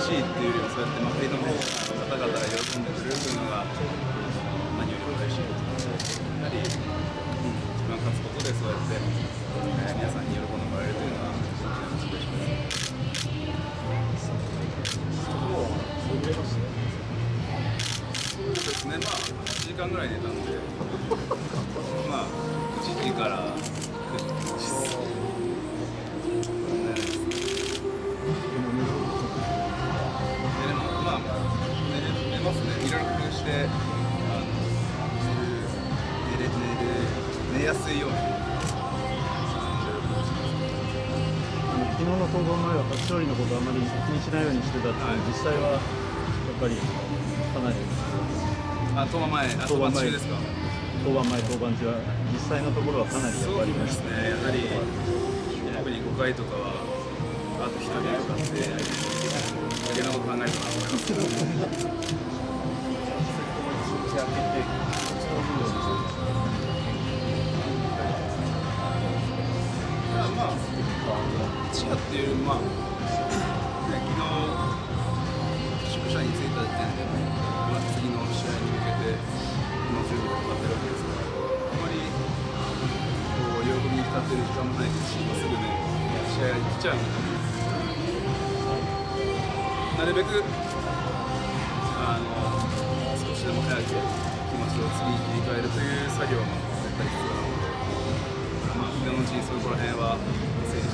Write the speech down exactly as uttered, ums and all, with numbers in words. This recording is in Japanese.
しいっていうよりも、そうやって周りの方々が喜んでくれるというのが何よりも嬉しいことで、やはり自分が勝つことでそうやって、えー、皆さんに喜んでもらえるというのは大きなモチベーションです。そうですね、まあはちじかんぐらい寝たんで、まあいちじからくじです。でもまあ寝ますね。いろいろ工夫して、あの寝れ寝れ寝やすいように。 昨日の登板前は勝利のことをあまり気にしないようにしてたって、はい、実際はやっぱりかなり。 あ、登板前、あ、登板中ですか。 登板前、登板中は実際のところはかなりやっぱり。 そうですね。やはり特にごかいとかはあとひとりとかって余計なこと考えるかなと思いますけど。まあ、違うっていう、まあ、ね、昨日宿舎に着いた時点で、まあ、次の試合に向けての準備を行ってるわけですから、あまりこう喜びに浸ってる時間もないですし、まあ、すぐね、試合に来ちゃうので、なるべくあの少しでも早く気持ちを次に切り替えるという作業も絶対必要なので、まあ、今のうちにそこら辺は整理